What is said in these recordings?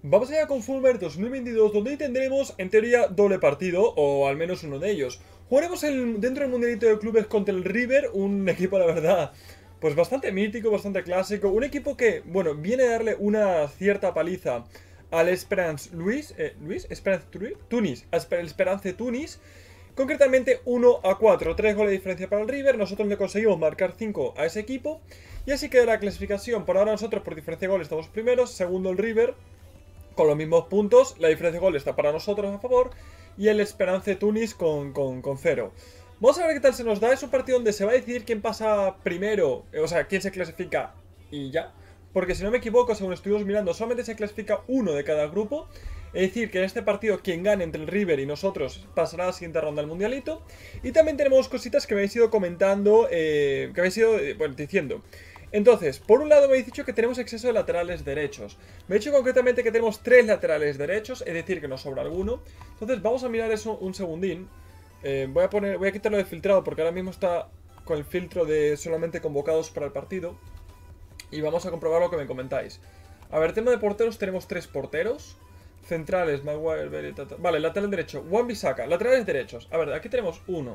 Vamos allá con Fulmer 2022, donde tendremos, en teoría, doble partido, o al menos uno de ellos. Jugaremos dentro del Mundialito de Clubes contra el River, un equipo, la verdad, pues bastante mítico, bastante clásico. Un equipo que, bueno, viene a darle una cierta paliza al Esperance Esperance Tunis, al Esperance Tunis. Concretamente 1-4, 3 goles de diferencia para el River. Nosotros le conseguimos marcar 5 a ese equipo. Y así queda la clasificación. Por ahora nosotros por diferencia de goles estamos primeros, segundo el River con los mismos puntos, la diferencia de gol está para nosotros a favor y el Esperance Tunis con 0. Vamos a ver qué tal se nos da. Es un partido donde se va a decidir quién pasa primero, o sea, quién se clasifica y ya. Porque si no me equivoco, según estuvimos mirando, solamente se clasifica uno de cada grupo. Es decir, que en este partido quien gane entre el River y nosotros pasará a la siguiente ronda del Mundialito. Y también tenemos cositas que me habéis ido comentando, que me habéis ido bueno, diciendo. Entonces, por un lado me habéis dicho que tenemos exceso de laterales derechos. Me he dicho concretamente que tenemos 3 laterales derechos, es decir, que nos sobra alguno. Entonces vamos a mirar eso un segundín. Voy a quitarlo de filtrado porque ahora mismo está con el filtro de solamente convocados para el partido. Y vamos a comprobar lo que me comentáis. A ver, tema de porteros, tenemos 3 porteros. Centrales, Maguire, Belly, vale, lateral derecho, Wan-Bissaka, laterales derechos. A ver, aquí tenemos uno.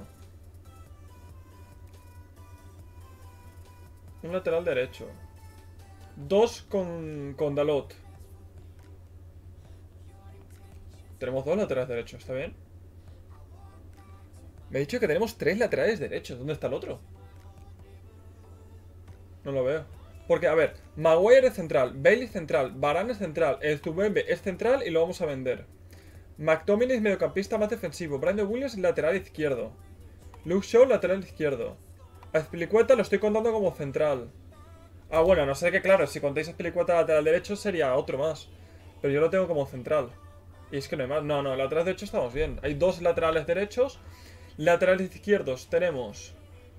Un lateral derecho. 2 con Dalot. Tenemos 2 laterales derechos, ¿está bien? Me he dicho que tenemos 3 laterales derechos. ¿Dónde está el otro? No lo veo. Porque, a ver, Maguire es central, Bailey es central, Varane es central, el Zubembe es central y lo vamos a vender. McTominay es mediocampista más defensivo, Brandon Williams es lateral izquierdo, Luke Shaw lateral izquierdo. A Azpilicueta lo estoy contando como central. Ah, bueno, no sé que claro, si contáis a Azpilicueta lateral derecho sería otro más. Pero yo lo tengo como central. Y es que no hay más. No, no, lateral derecho estamos bien. Hay 2 laterales derechos. Laterales izquierdos tenemos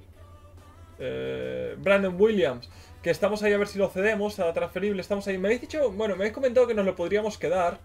Brandon Williams, que estamos ahí a ver si lo cedemos a transferible. Estamos ahí. Me habéis dicho, bueno, me habéis comentado que nos lo podríamos quedar.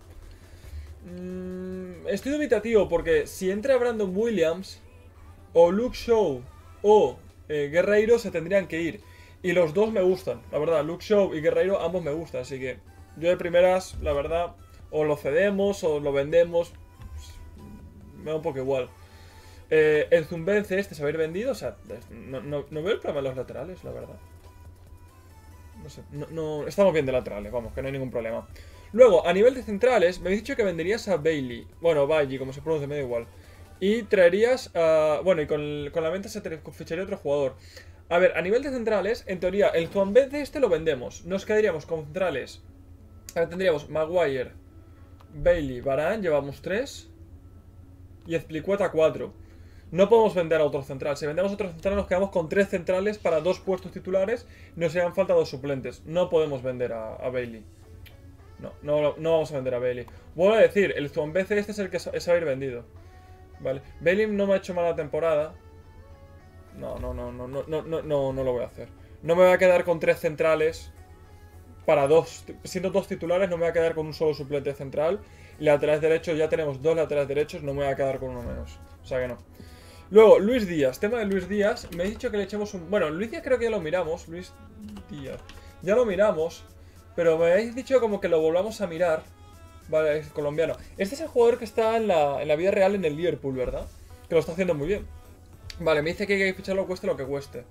Estoy dubitativo porque si entra Brandon Williams o Luke Shaw o Guerreiro se tendrían que ir. Y los dos me gustan, la verdad. Luke Shaw y Guerreiro ambos me gustan. Así que yo de primeras, la verdad, o lo cedemos o lo vendemos. Me da un poco igual. El Zumbense este se va a ir vendido. O sea, no veo el problema de los laterales, la verdad. No sé, estamos bien de laterales, vamos, que no hay ningún problema. Luego, a nivel de centrales, me habéis dicho que venderías a Bailey. Bueno, Bailey, como se pronuncia, me da igual. Y traerías a... Bueno, y con la venta se te ficharía otro jugador. A ver, a nivel de centrales, en teoría, el Zumbense este lo vendemos. Nos quedaríamos con centrales. A ver, tendríamos Maguire, Bailey, Varane, llevamos 3. Y Azpilicueta 4. No podemos vender a otro central. Si vendemos a otro central nos quedamos con 3 centrales para 2 puestos titulares y nos harían falta 2 suplentes. No podemos vender a Bailey. No vamos a vender a Bailey. Vuelvo a decir, el Zwombeze este es el que se va a ir vendido. Vale. Bailey no me ha hecho mala temporada. No lo voy a hacer. No me voy a quedar con 3 centrales para 2. Siendo 2 titulares no me voy a quedar con un solo suplente central. Y laterales derechos, ya tenemos 2 laterales derechos, no me voy a quedar con uno menos. O sea que no. Luego, Luis Díaz. Tema de Luis Díaz. Me he dicho que le echemos un... Bueno, Luis Díaz creo que ya lo miramos. Luis Díaz. Ya lo miramos. Pero me habéis dicho como que lo volvamos a mirar. Vale, es colombiano. Este es el jugador que está en la vida real en el Liverpool, ¿verdad? Que lo está haciendo muy bien. Vale, me dice que hay que ficharlo cueste lo que cueste.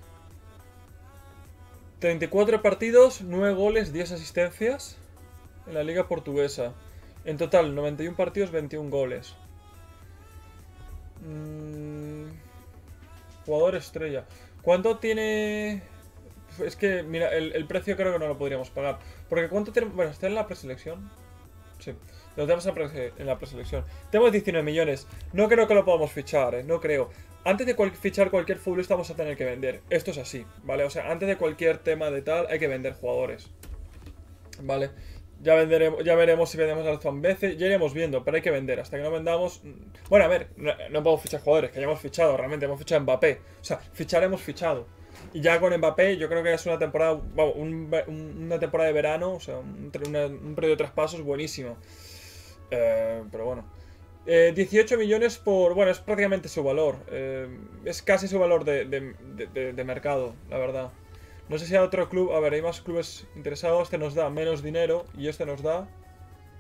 34 partidos, 9 goles, 10 asistencias en la liga portuguesa. En total, 91 partidos, 21 goles. Jugador estrella. ¿Cuánto tiene...? Es que, mira, el precio creo que no lo podríamos pagar. Porque ¿cuánto tenemos? Bueno, ¿está en la preselección? Sí, lo tenemos en la preselección. Tenemos 19 millones. No creo que lo podamos fichar, no creo. Antes de fichar cualquier futbolista vamos a tener que vender. Esto es así, ¿vale? O sea, antes de cualquier tema de tal hay que vender jugadores. ¿Vale? Ya veremos si vendemos al Zambeze. Ya iremos viendo, pero hay que vender. Hasta que no vendamos... Bueno, a ver, no podemos fichar jugadores, que ya hemos fichado, realmente hemos fichado a Mbappé. O sea, fichar hemos fichado. Y ya con Mbappé yo creo que es una temporada... Vamos, una temporada de verano, o sea, un periodo de traspasos buenísimo. Pero bueno. 18 millones por... Bueno, es prácticamente su valor. Es casi su valor de mercado, la verdad. No sé si hay otro club... A ver, hay más clubes interesados. Este nos da menos dinero y este nos da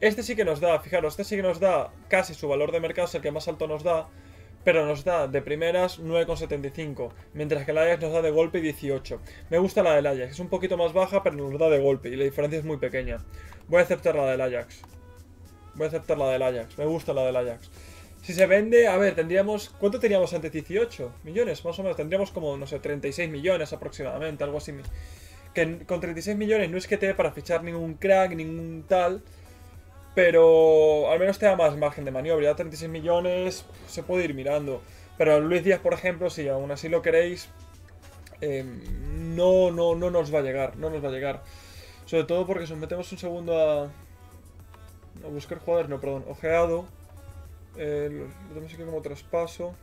Este sí que nos da, fijaros, este sí que nos da casi su valor de mercado, es el que más alto nos da. Pero nos da de primeras 9,75, mientras que el Ajax nos da de golpe 18. Me gusta la del Ajax, es un poquito más baja, pero nos da de golpe y la diferencia es muy pequeña. Voy a aceptar la del Ajax. Voy a aceptar la del Ajax, me gusta la del Ajax. Si se vende, a ver, tendríamos... ¿Cuánto teníamos antes? 18 millones, más o menos. Tendríamos como, no sé, 36 millones aproximadamente, algo así. Que con 36 millones no es que te dé para fichar ningún crack, ningún tal... Pero al menos te da más margen de maniobra. Ya 36 millones se puede ir mirando. Pero Luis Díaz, por ejemplo, si aún así lo queréis, no nos va a llegar. No nos va a llegar. Sobre todo porque si nos metemos un segundo a buscar jugadores, no, perdón, ojeado. Lo tenemos aquí como traspaso.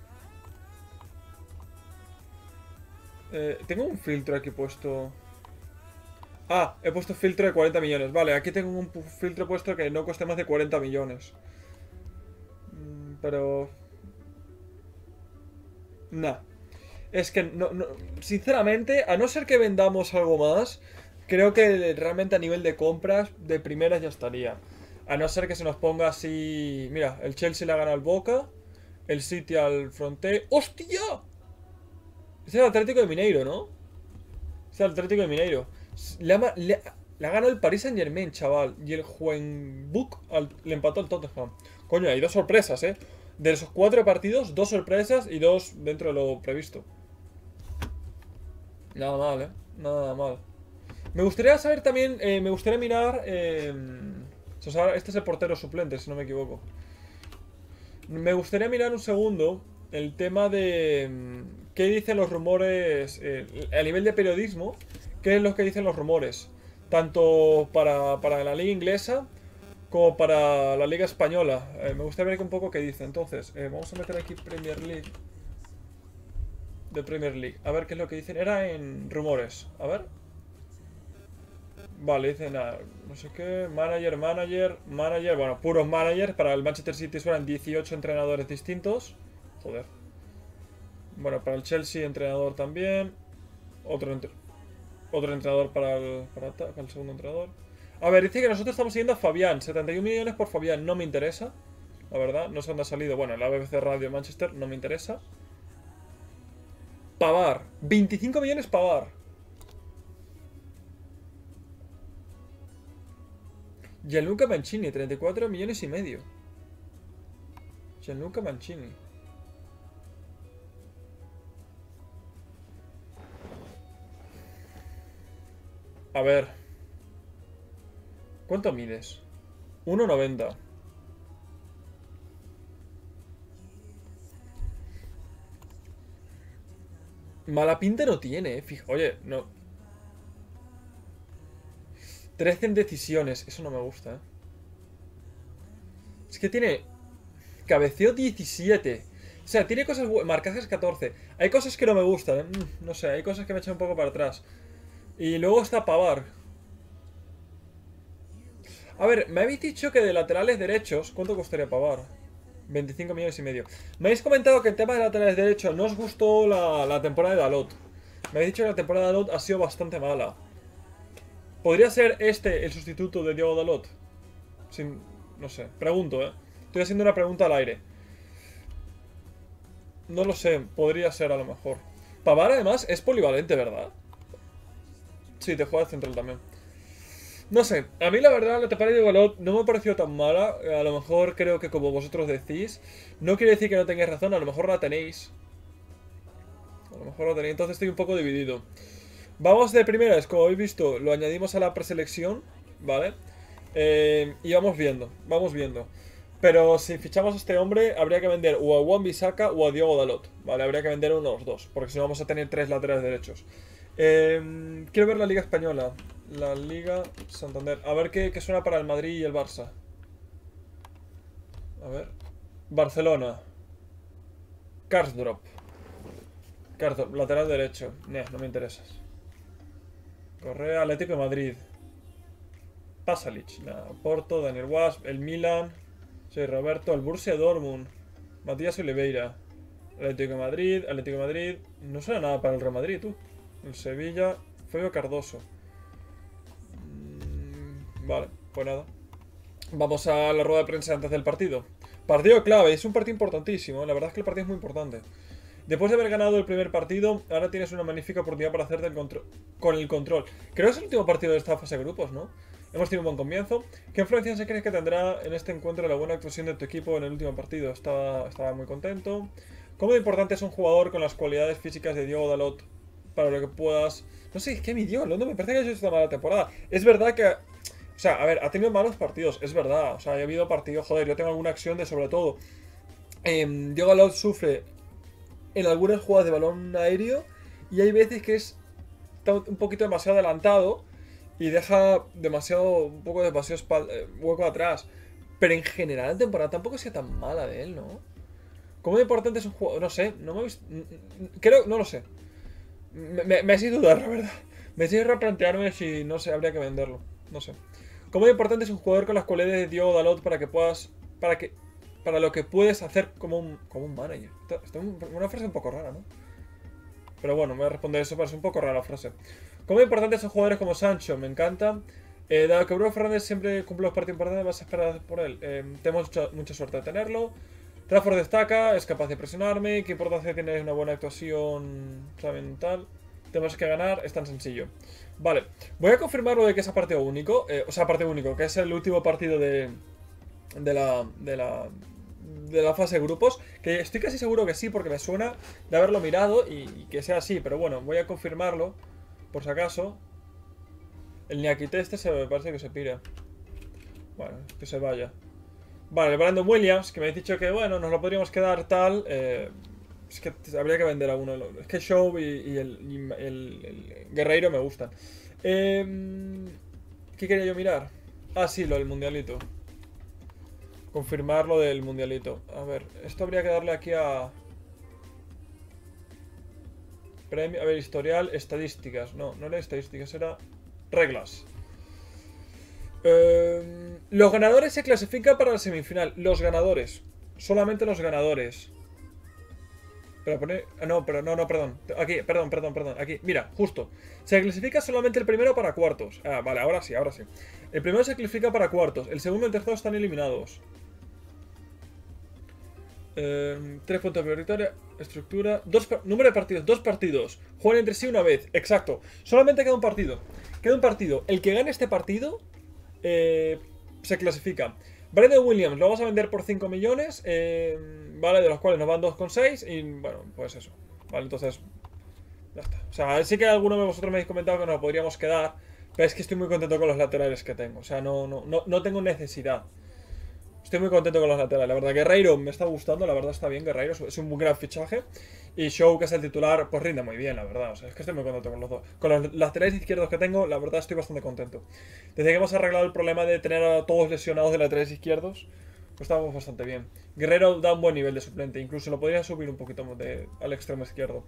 Tengo un filtro aquí puesto. Ah, he puesto filtro de 40 millones. Vale, aquí tengo un filtro puesto que no cueste más de 40 millones. Pero... Nah. Es que sinceramente, a no ser que vendamos algo más, creo que realmente a nivel de compras, de primeras ya estaría. A no ser que se nos ponga así... Mira, el Chelsea le gana al Boca, el City al Fronte... ¡Hostia! Es el Atlético de Mineiro, ¿no? Es el Atlético de Mineiro. Le ha ganado el Paris Saint Germain, chaval. Y el Juvenbuk le empató al Tottenham. Coño, hay dos sorpresas, ¿eh? De esos 4 partidos, 2 sorpresas y 2 dentro de lo previsto. Nada mal, ¿eh? Nada mal. Me gustaría saber también, me gustaría mirar... este es el portero suplente, si no me equivoco. Me gustaría mirar un segundo el tema de... ¿Qué dicen los rumores a nivel de periodismo? ¿Qué es lo que dicen los rumores? Tanto para la liga inglesa como para la liga española. Me gustaría ver un poco qué dice. Entonces, vamos a meter aquí Premier League. De Premier League. A ver qué es lo que dicen. Era en rumores. A ver. Vale, dicen no sé qué. Manager. Bueno, puros managers. Para el Manchester City suenan 18 entrenadores distintos. Joder. Bueno, para el Chelsea entrenador también. Otro entrenador para el segundo entrenador. A ver, dice que nosotros estamos siguiendo a Fabián. 71 millones por Fabián. No me interesa. La verdad, no sé dónde ha salido. Bueno, en la BBC Radio Manchester no me interesa. Pavar. 25 millones Pavar. Gianluca Mancini. 34 millones y medio. Gianluca Mancini. A ver. ¿Cuánto mides? 1,90. Mala pinta no tiene, Oye, no. 13 en decisiones. Eso no me gusta, Es que tiene... Cabeceo 17. O sea, tiene cosas... Marcajes 14. Hay cosas que no me gustan, No sé, hay cosas que me echan un poco para atrás. Y luego está Pavar. A ver, me habéis dicho que de laterales derechos... ¿Cuánto costaría Pavar? 25 millones y medio. Me habéis comentado que el tema de laterales derechos no os gustó la temporada de Dalot. Me habéis dicho que la temporada de Dalot ha sido bastante mala. ¿Podría ser este el sustituto de Diego Dalot? No sé, pregunto, Estoy haciendo una pregunta al aire. No lo sé, podría ser a lo mejor. Pavar además es polivalente, ¿verdad? Sí, te juega de central también. No sé, a mí la verdad la temporada de Diego Dalot no me ha parecido tan mala. A lo mejor creo que como vosotros decís. No quiere decir que no tengáis razón, a lo mejor la tenéis. A lo mejor la tenéis, entonces estoy un poco dividido. Vamos de primeras, como habéis visto, lo añadimos a la preselección, ¿vale? Y vamos viendo. Pero si fichamos a este hombre, habría que vender o a Wan-Bissaka o a Diogo Dalot, ¿vale? Habría que vender uno de los dos, porque si no vamos a tener 3 laterales derechos. Quiero ver la Liga Española. La Liga Santander. A ver qué suena para el Madrid y el Barça. A ver. Barcelona. Karsdorp, lateral derecho. No me interesas. Correa, Atlético de Madrid. Pasalic, Porto, Daniel Wasp, el Milan. Soy Roberto, el Borussia Dortmund. Matías Oliveira. Atlético de Madrid. No suena nada para el Real Madrid, tú. El Sevilla, Fabio Cardoso. Vale, pues nada. Vamos a la rueda de prensa antes del partido. Partido clave, es un partido importantísimo. La verdad es que el partido es muy importante. Después de haber ganado el primer partido, ahora tienes una magnífica oportunidad para hacerte con el control. Creo que es el último partido de esta fase de grupos, ¿no? Hemos tenido un buen comienzo. ¿Qué influencia se crees que tendrá en este encuentro la buena actuación de tu equipo en el último partido? Estaba muy contento. ¿Cómo de importante es un jugador con las cualidades físicas de Diogo Dalot para lo que puedas... No sé, es que mi Diogo Dalot no me parece que haya hecho esta mala temporada. Es verdad que... O sea, a ver, ha tenido malos partidos, es verdad. O sea, ha habido partidos, joder, yo tengo alguna acción de sobre todo. Diogo Dalot sufre en algunas jugadas de balón aéreo y hay veces que está un poquito demasiado adelantado y deja un poco demasiado hueco atrás. Pero en general la temporada tampoco ha sido tan mala de él, ¿no? ¿Cómo de importante es un juego? No sé, no me he visto... Creo, no lo sé. Me has hecho dudar, la verdad. Me has hecho replantearme si, no sé, habría que venderlo. No sé. ¿Cómo de importante es un jugador con las cualidades de Diogo Dalot para que puedas... Para lo que puedes hacer como un manager? Esta es una frase un poco rara, ¿no? Pero bueno, me voy a responder eso, parece un poco rara la frase. ¿Cómo de importantes son jugadores como Sancho? Me encanta. Dado que Bruno Fernández siempre cumple los partidos importantes, vas a esperar por él. Tenemos mucha suerte de tenerlo. Trafford destaca, es capaz de presionarme. ¿Qué importancia tiene una buena actuación tal? Tenemos que ganar, es tan sencillo. Vale, voy a confirmar lo de que es a partido único. O sea, partido único, que es el último partido de la fase de grupos. Que estoy casi seguro que sí, porque me suena de haberlo mirado y que sea así. Pero bueno, voy a confirmarlo, por si acaso. El Niakite este me parece que se pira. Bueno, que se vaya. Vale, el Brandon Williams, que me habéis dicho que bueno, nos lo podríamos quedar tal. Es que habría que vender a uno. Es que Show y el Guerreiro me gustan. ¿Qué quería yo mirar? Ah, sí, lo del mundialito. Confirmar lo del mundialito. A ver, esto habría que darle aquí a... Premio, a ver, historial, estadísticas. No era estadísticas, era reglas. Los ganadores se clasifican para la semifinal. Los ganadores. Solamente los ganadores. Pero pone... No, perdón. Aquí, perdón. Aquí, mira, justo. Se clasifica solamente el primero para cuartos. Ah, vale, ahora sí. El primero se clasifica para cuartos. El segundo y el tercero están eliminados. 3 puntos de victoria. Estructura. Número de partidos. 2 partidos. Juegan entre sí una vez. Exacto. Solamente queda un partido. El que gane este partido se clasifica. Brandon Williams lo vamos a vender por 5 millones. Vale, de los cuales nos van 2,6. Y bueno, pues eso. Vale, entonces ya está. O sea, sí que alguno de vosotros me habéis comentado que nos lo podríamos quedar. Pero es que estoy muy contento con los laterales que tengo. O sea, no tengo necesidad. Estoy muy contento con los laterales, la verdad. Guerreiro me está gustando, la verdad está bien. Guerreiro es un gran fichaje. Y Show, que es el titular, pues rinde muy bien, la verdad. O sea, es que estoy muy contento con los dos. Con los laterales izquierdos que tengo, la verdad estoy bastante contento. Desde que hemos arreglado el problema de tener a todos lesionados de laterales izquierdos, pues estamos bastante bien. Guerrero da un buen nivel de suplente, incluso lo podría subir un poquito al extremo izquierdo.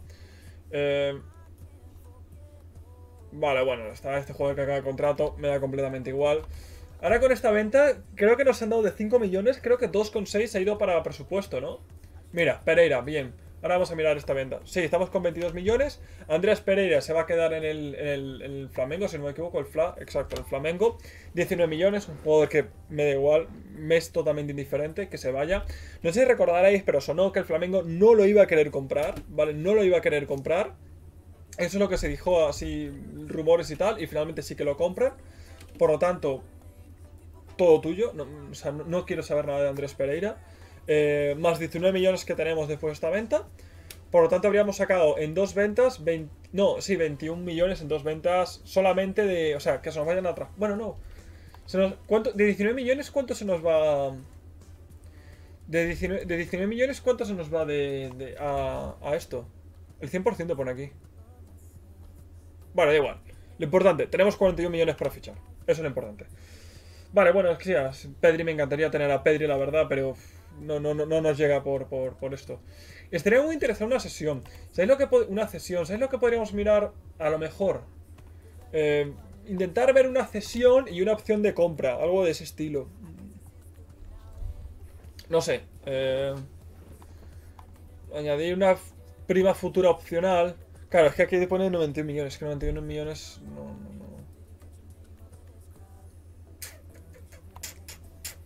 Vale, bueno, este jugador que acaba de contrato me da completamente igual. Ahora con esta venta, creo que nos han dado de 5 millones, creo que 2,6 ha ido para presupuesto, ¿no? Mira, Pereira, bien. Ahora vamos a mirar esta venta. Sí, estamos con 22 millones. Andrés Pereira se va a quedar en el Flamengo, si no me equivoco, exacto, el Flamengo. 19 millones, un jugador que me da igual, me es totalmente indiferente, que se vaya. No sé si recordaréis, pero sonó que el Flamengo no lo iba a querer comprar, ¿vale? No lo iba a querer comprar. Eso es lo que se dijo así, rumores y tal, y finalmente sí que lo compran. Por lo tanto... todo tuyo, o sea, no quiero saber nada de Andrés Pereira. Más 19 millones que tenemos después de esta venta. Por lo tanto, habríamos sacado en 2 ventas, 21 millones en 2 ventas solamente de... O sea, que se nos vayan atrás. Bueno, no. De 19 millones, ¿cuánto se nos va...? De 19 millones, ¿cuánto se nos va a esto? El 100% pone aquí. Vale, da igual. Lo importante, tenemos 41 millones para fichar. Eso es lo importante. Vale, bueno, es que ya, Pedri, me encantaría tener a Pedri, la verdad, pero no nos llega por esto. Estaría muy interesante una sesión. ¿Sabéis lo que una cesión? ¿Sabéis lo que podríamos mirar? A lo mejor intentar ver una cesión y una opción de compra, algo de ese estilo. No sé. Añadir una prima futura opcional. Claro, es que aquí pone 91 millones, que 91 millones no.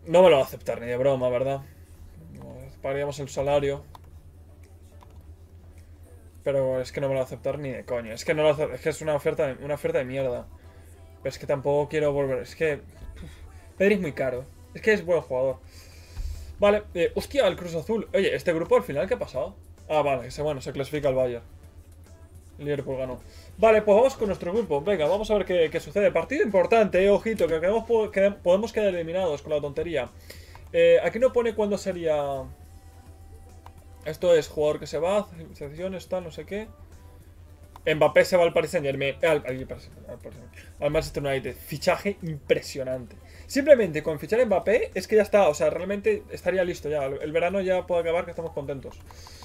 No me lo va a aceptar ni de broma, ¿verdad? Pagaríamos el salario. Pero es que no me lo va a aceptar ni de coño. Es que no lo es que es una oferta de mierda. Pero es que tampoco quiero volver. Es que. Pedri es muy caro. Es que es buen jugador. Vale, hostia, el Cruz Azul. Oye, ¿este grupo al final qué ha pasado? Ah, vale, bueno, se clasifica el Bayern. El Liverpool ganó. Vale, pues vamos con nuestro grupo. Venga, vamos a ver qué sucede. Partido importante, ojito, que podemos quedar eliminados con la tontería. Aquí no pone cuándo sería. Esto es jugador que se va, selecciones, tal, no sé qué. Mbappé se va al Paris Saint-Germain. Al Manchester United. Fichaje impresionante. Simplemente con fichar a Mbappé es que ya está. O sea, realmente estaría listo ya. El verano ya puede acabar, que estamos contentos.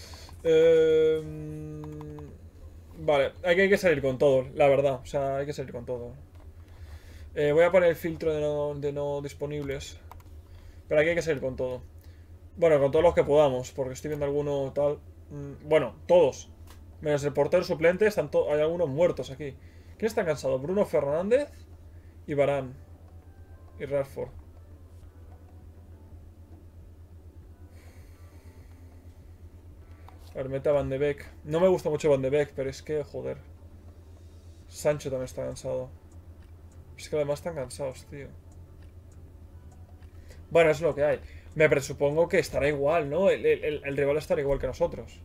Vale, hay que salir con todo, la verdad. O sea, hay que salir con todo. Voy a poner el filtro de no disponibles. Pero aquí hay que salir con todo. Bueno, con todos los que podamos, porque estoy viendo alguno tal. Bueno, todos. Menos el portero suplente, hay algunos muertos aquí. ¿Quién está cansado? Bruno Fernández y Varane. Y Rashford. A ver, meta Van de Beek. No me gusta mucho Van de Beek, pero es que, joder. Sancho también está cansado. Es que además están cansados, tío. Bueno, es lo que hay. Me presupongo que estará igual, ¿no? El rival estará igual que nosotros.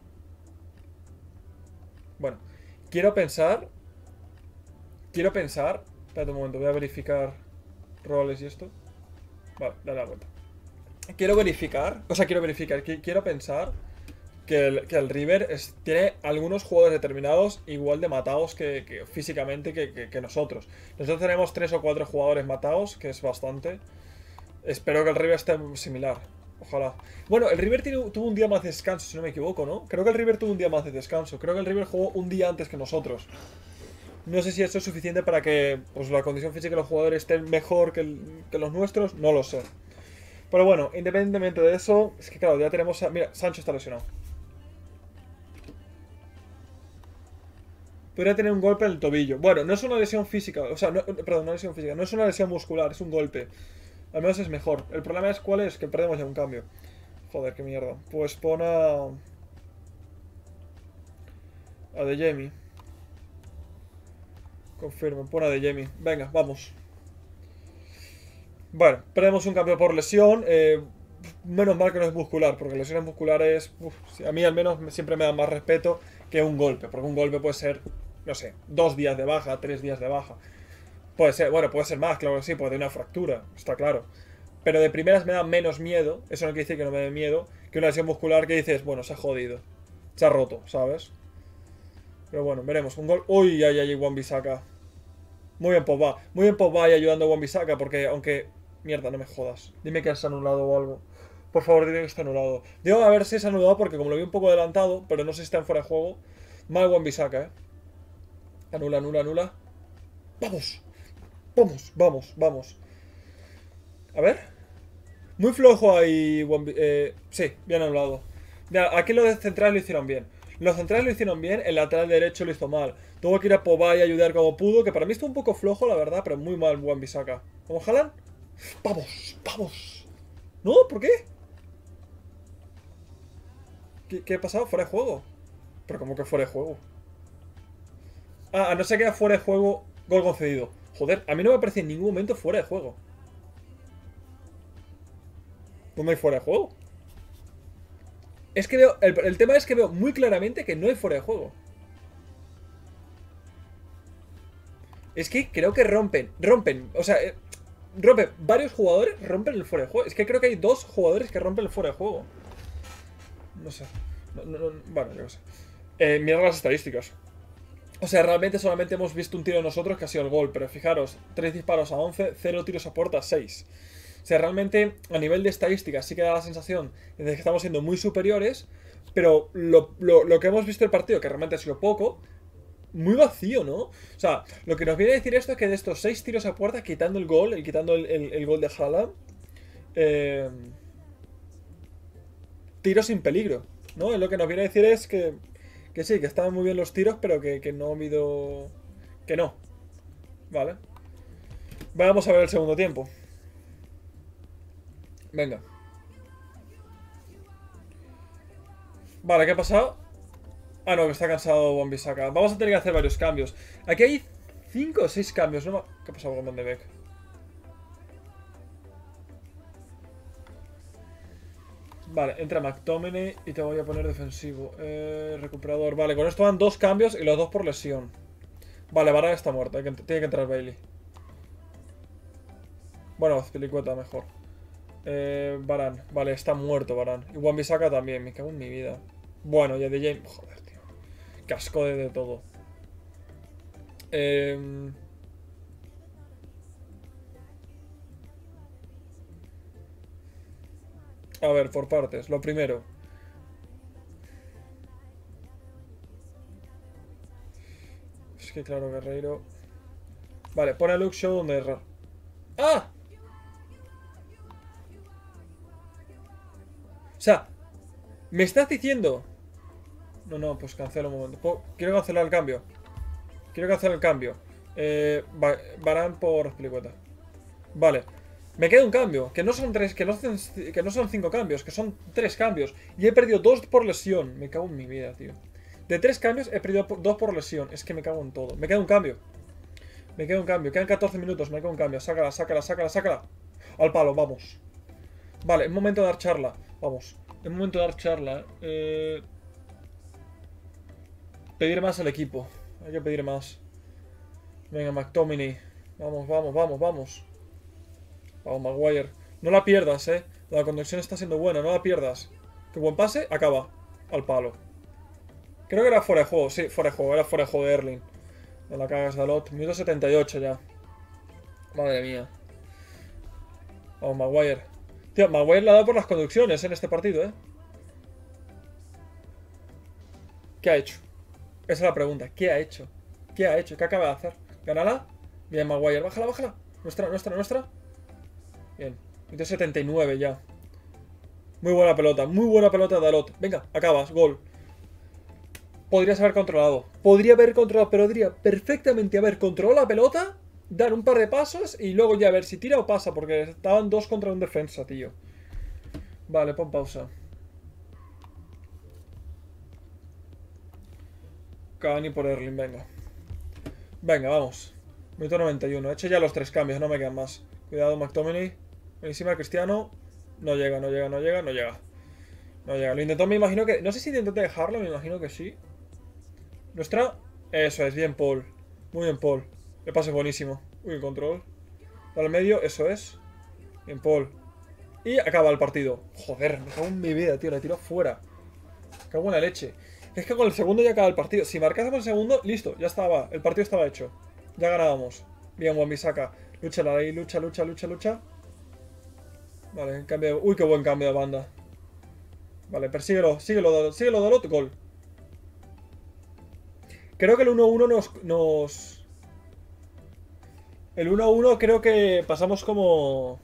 Bueno, quiero pensar. Quiero pensar. Espérate un momento, voy a verificar roles y esto. Vale, dale la vuelta. Quiero verificar. O sea, quiero pensar que el River tiene algunos jugadores determinados igual de matados que físicamente que nosotros. Nosotros tenemos 3 o 4 jugadores matados, que es bastante. Espero que el River esté similar. Ojalá. Bueno, el River tuvo un día más de descanso, si no me equivoco, ¿no? Creo que el River tuvo un día más de descanso. Creo que el River jugó un día antes que nosotros. No sé si esto es suficiente para que pues, la condición física de los jugadores esté mejor que los nuestros. No lo sé. Pero bueno, independientemente de eso, es que claro, ya tenemos mira, Sancho está lesionado. Podría tener un golpe en el tobillo. Bueno, no es una lesión física. O sea, perdón, no lesión física. No es una lesión muscular, es un golpe. Al menos es mejor. El problema es cuál es, que perdemos ya un cambio. Joder, qué mierda. Pues pon a De Jemi. Confirmo, pon a De Jemi. Venga, vamos. Bueno, perdemos un cambio por lesión. Menos mal que no es muscular, porque lesiones musculares, a mí al menos siempre me dan más respeto que un golpe, porque un golpe puede ser, no sé, 2 días de baja, 3 días de baja. Puede ser, bueno, puede ser más, claro que sí, puede tener una fractura, está claro. Pero de primeras me da menos miedo, eso no quiere decir que no me dé miedo, que una lesión muscular que dices, bueno, se ha jodido, se ha roto, ¿sabes? Pero bueno, veremos. Un gol. Uy, ay, ay, Wan-Bissaka. Muy bien, Pogba. Muy bien, Pogba y ayudando a Wan-Bissaka, porque aunque. Mierda, no me jodas. Dime que has anulado o algo. Por favor, dime que está anulado. Digo a ver si es anulado porque como lo vi un poco adelantado, pero no sé si está en fuera de juego. Mal Wan-Bissaka, Anula, anula, anula. ¡Vamos! ¡Vamos! ¡Vamos! ¡Vamos! A ver. Muy flojo ahí. Sí, bien anulado. Mira, aquí los de central lo hicieron bien. Los centrales lo hicieron bien, el lateral derecho lo hizo mal. Tuvo que ir a Pogba y ayudar como pudo, que para mí está un poco flojo, la verdad, pero muy mal Wan-Bissaka. ¿Cómo jalan? ¡Vamos! ¡Vamos! ¿No? ¿Por qué? ¿Qué ha pasado? ¿Fuera de juego? Pero ¿cómo que fuera de juego? Ah, a no ser que era fuera de juego, gol concedido. Joder, a mí no me parece en ningún momento fuera de juego. ¿Dónde hay fuera de juego? Es que veo. El tema es que veo muy claramente que no hay fuera de juego. Es que creo que rompen, o sea, varios jugadores rompen el fuera de juego. Es que creo que hay 2 jugadores que rompen el fuera de juego. No sé. Bueno, yo no sé. Mirad las estadísticas. O sea, realmente solamente hemos visto un tiro de nosotros que ha sido el gol, pero fijaros, 3 disparos a 11, 0 tiros a puerta a 6. O sea, realmente a nivel de estadísticas sí que da la sensación de que estamos siendo muy superiores, pero lo que hemos visto del partido, que realmente ha sido poco, muy vacío, ¿no? O sea, lo que nos viene a decir esto es que de estos 6 tiros a puerta, quitando el gol, y quitando el gol de Haaland, tiros sin peligro, ¿no? Lo que nos viene a decir es que sí, que estaban muy bien los tiros, pero que no ha habido. Que no. Vale. Vamos a ver el segundo tiempo. Venga. Vale, ¿qué ha pasado? Ah, no, que está cansado Wan-Bissaka. Vamos a tener que hacer varios cambios. Aquí hay 5 o 6 cambios, ¿no? ¿Qué ha pasado con Van de Beek? Vale, entra McTominay y te voy a poner defensivo. Recuperador. Vale, con esto van 2 cambios y los 2 por lesión. Vale, Varane está muerto. Tiene que entrar Bailey. Bueno, Azpilicueta mejor. Varane. Vale, está muerto Varane. Y Wan-Bissaka también. Me cago en mi vida. Bueno, ya de James. Joder, tío. Casco de todo. A ver, por partes. Lo primero. Es que claro, Guerreiro. Vale, pone a Luke Shaw donde errar. ¡Ah! O sea, me estás diciendo. No, pues cancelo un momento. Quiero cancelar el cambio. Quiero cancelar el cambio. Varane por Azpilicueta. Vale. Me queda un cambio. Que no son 3. Que no son 5 cambios. Que son 3 cambios. Y he perdido 2 por lesión. Me cago en mi vida, tío. De 3 cambios he perdido 2 por lesión. Es que me cago en todo. Me queda un cambio. Me queda un cambio. Quedan 14 minutos. Me queda un cambio. Sácala, sácala, sácala, sácala. Al palo, vamos. Vale, es momento de dar charla. Vamos. Es momento de dar charla. Pedir más al equipo. Hay que pedir más. Venga, McTominay. Vamos, vamos, vamos, vamos. Vamos, Maguire. No la pierdas, La conducción está siendo buena, no la pierdas. Que buen pase, acaba. Al palo. Creo que era fuera de juego, sí, fuera de juego. Era fuera de juego de Erling. No la cagas, Dalot. Minuto 78 ya. Madre mía. Vamos, Maguire. Tío, Maguire le ha dado por las conducciones en este partido, ¿Qué ha hecho? Esa es la pregunta. ¿Qué ha hecho? ¿Qué ha hecho? ¿Qué acaba de hacer? ¿Gánala? Bien, Maguire. Bájala, bájala. Nuestra, nuestra, nuestra. Bien. Minuto 79 ya. Muy buena pelota, Dalot. Venga, acabas, gol. Podrías haber controlado. Podría haber controlado, pero podría perfectamente haber controlado la pelota, dar un par de pasos y luego ya ver si tira o pasa, porque estaban 2 contra un defensa, tío. Vale, pon pausa. Cavani por Erling, venga. Venga, vamos. Minuto 91. He hecho ya los 3 cambios, no me quedan más. Cuidado, McTominay. Buenísima, Cristiano. No llega, no llega, no llega, no llega. No llega. Lo intentó, me imagino que... No sé si intentó dejarlo, me imagino que sí. Nuestra... Eso es, bien Paul. Muy bien Paul. El pase buenísimo. Uy, el control. Al medio, eso es. Bien Paul. Y acaba el partido. Joder, me cago en mi vida, tío. Le tiro fuera. Me cago en la leche. Es que con el segundo ya acaba el partido. Si marcásemos el segundo, listo, ya estaba. El partido estaba hecho. Ya ganábamos. Bien, Wan-Bissaka. Lucha ahí, lucha, lucha, lucha, lucha. Vale, cambio. Uy, qué buen cambio de banda. Vale, persíguelo, síguelo, síguelo, Dalot, gol. Creo que el 1-1 nos... El 1-1 creo que pasamos como...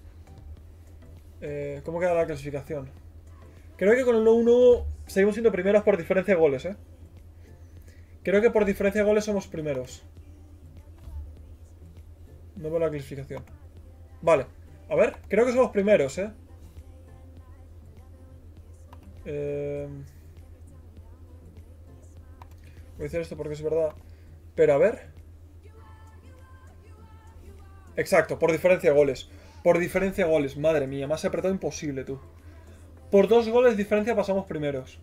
¿Cómo queda la clasificación? Creo que con el 1-1 seguimos siendo primeros por diferencia de goles, Creo que por diferencia de goles somos primeros. No veo la clasificación. Vale, a ver, creo que somos primeros, Voy a decir esto porque es verdad. Pero a ver. Exacto, por diferencia de goles. Por diferencia de goles, madre mía, más apretado imposible, tú. Por 2 goles de diferencia pasamos primeros.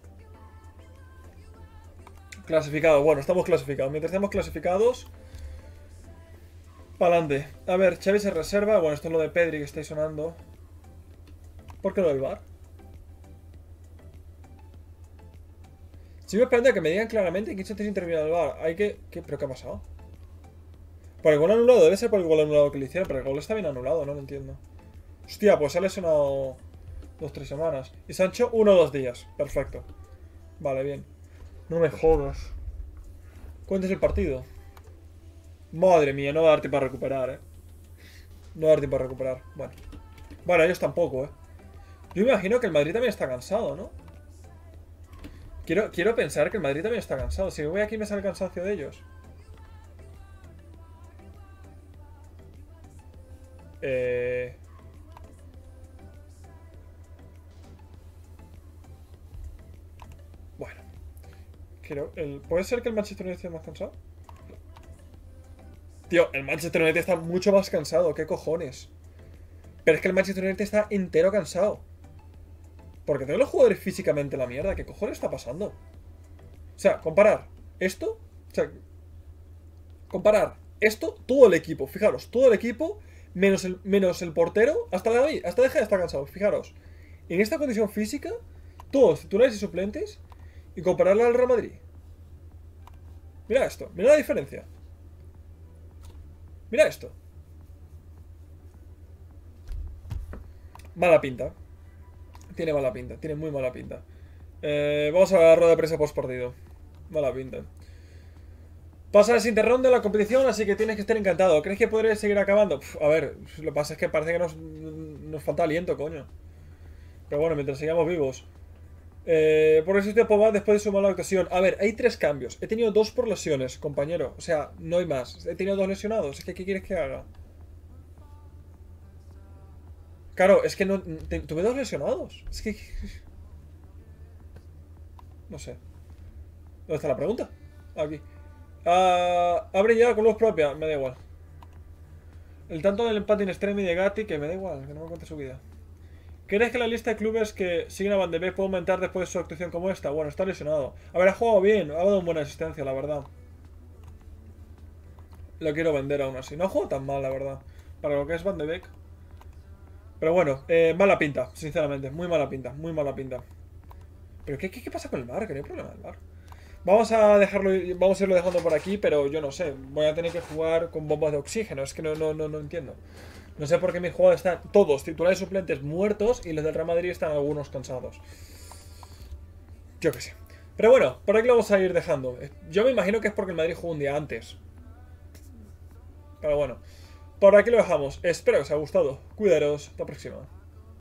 Clasificado, bueno, estamos clasificados. Mientras estamos clasificados, pa'lante. A ver, Xavi se reserva. Bueno, esto es lo de Pedri que estáis sonando. ¿Por qué lo del VAR? Si me espera que me digan claramente que se interviene el VAR. Hay que... ¿Pero qué ha pasado? Por el gol anulado, debe ser por el gol anulado que le hicieron, pero el gol está bien anulado, no lo entiendo. Hostia, pues ha lesionado 2-3 semanas. Y Sancho, 1 o 2 días. Perfecto. Vale, bien. No me jodas. ¿Cuánto es el partido? Madre mía, no va a dar tiempo a recuperar, No va a dar tiempo a recuperar. Bueno. Bueno, ellos tampoco, Yo me imagino que el Madrid también está cansado, ¿no? Quiero pensar que el Madrid también está cansado. Si me voy aquí me sale el cansancio de ellos. ¿Puede ser que el Manchester United esté más cansado? Tío, el Manchester United está mucho más cansado. ¿Qué cojones? Pero es que el Manchester United está entero cansado. Porque tengo los jugadores físicamente en la mierda. ¿Qué cojones está pasando? O sea, comparar esto. O sea, comparar esto, todo el equipo. Fijaros, todo el equipo, menos el portero. Hasta David, hasta Deja está cansado. Fijaros, en esta condición física, todos titulares y suplentes. Y compararlo al Real Madrid. Mira esto, mira la diferencia. Mira esto. Mala pinta. Tiene mala pinta, tiene muy mala pinta. Vamos a la rueda de prensa post partido. Mala pinta. Pasa el siguiente ronda de la competición, así que tienes que estar encantado. ¿Crees que podré seguir acabando? A ver, lo que pasa es que parece que nos falta aliento, coño. Pero bueno, mientras sigamos vivos. Por eso estoy Pogba después de su mala actuación. A ver, hay 3 cambios. He tenido 2 por lesiones, compañero. O sea, no hay más. He tenido 2 lesionados. Es que, ¿qué quieres que haga? Claro, es que no. Tuve 2 lesionados. Es que. No sé. ¿Dónde está la pregunta? Aquí. Abre ya con luz propia. Me da igual. El tanto del empate en extremo y de Gatti, que me da igual, que no me cuente su vida. ¿Crees que la lista de clubes que siguen a Van de Beek puede aumentar después de su actuación como esta? Bueno, está lesionado. A ver, ha jugado bien, ha dado una buena asistencia, la verdad. Lo quiero vender aún así. No ha jugado tan mal, la verdad. Para lo que es Van de Beek. Pero bueno, mala pinta, sinceramente. Muy mala pinta, muy mala pinta. ¿Pero qué pasa con el VAR? Que no hay problema del VAR. Vamos a dejarlo, vamos a irlo dejando por aquí, pero yo no sé. Voy a tener que jugar con bombas de oxígeno. Es que no entiendo. No sé por qué mis jugadores están todos titulares suplentes muertos y los del Real Madrid están algunos cansados. Yo qué sé. Pero bueno, por aquí lo vamos a ir dejando. Yo me imagino que es porque el Madrid jugó un día antes. Pero bueno, por aquí lo dejamos. Espero que os haya gustado. Cuidaros. Hasta la próxima.